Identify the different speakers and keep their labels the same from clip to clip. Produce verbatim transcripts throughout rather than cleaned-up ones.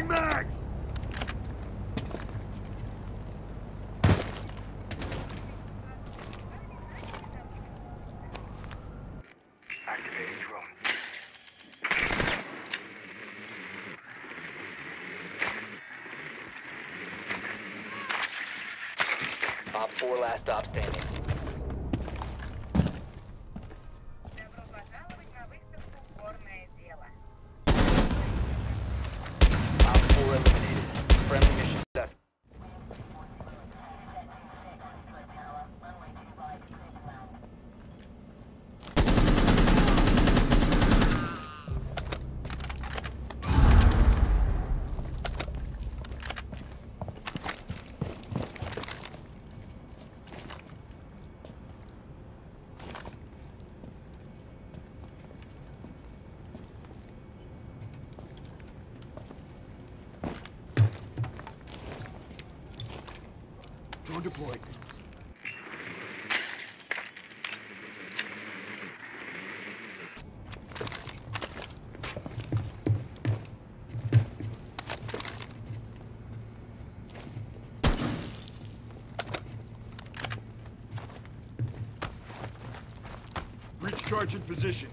Speaker 1: Swapping mags!
Speaker 2: Activating drone.
Speaker 3: Op four last stop standing.
Speaker 4: Добро пожаловать на выставку «Горное дело».
Speaker 3: Op four eliminated. Friendly mission success.
Speaker 1: Drone deployed. Breach charge in position.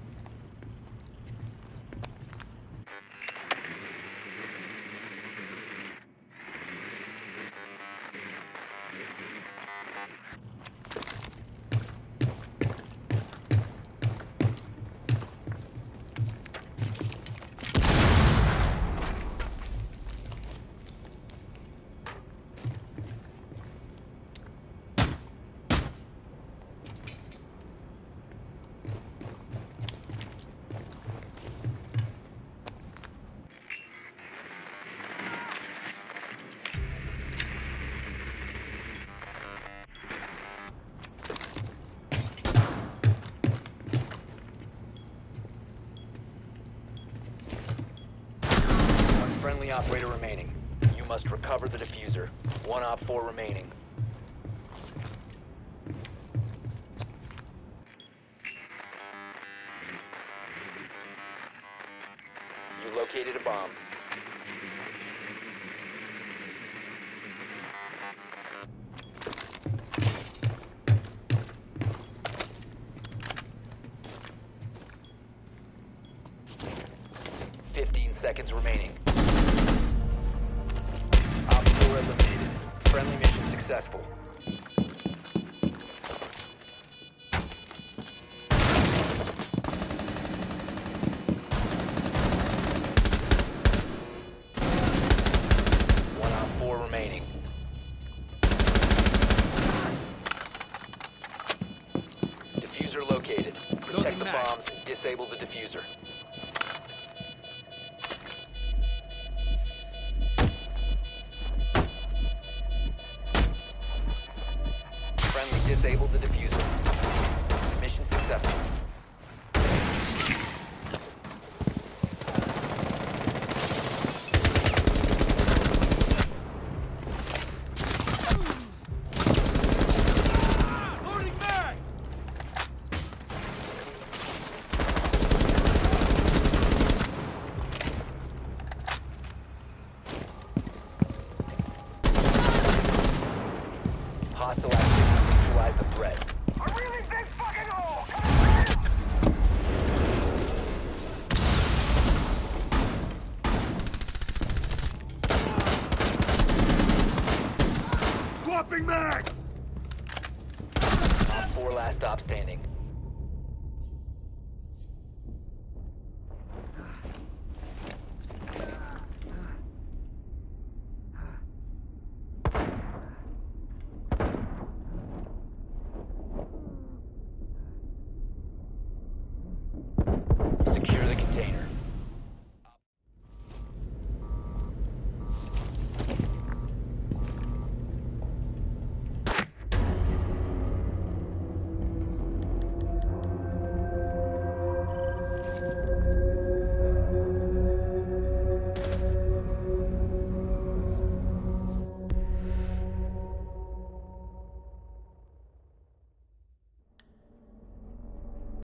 Speaker 3: Friendly operator remaining. You must recover the diffuser. One op four remaining. You located a bomb. Fifteen seconds remaining. Op four eliminated. Friendly mission successful. One op four remaining. Diffuser located. Protect the bombs and disable the diffuser. Friendly disabled the diffuser. Mission successful.
Speaker 1: Loading mag!
Speaker 3: Hostile activity. Neutralize the threat.
Speaker 2: A really big fucking hole!
Speaker 1: Swapping mags!
Speaker 3: Op four last stop standing.